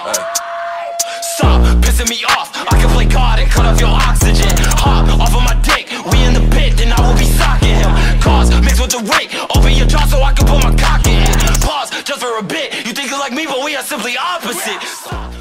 Stop pissing me off, I can play God and cut off your oxygen. Hop off of my dick, we in the pit, then I will be socking him. Cause mixed with the weight, open your jaw so I can put my cock in. Pause just for a bit, you think you're like me but we are simply opposite.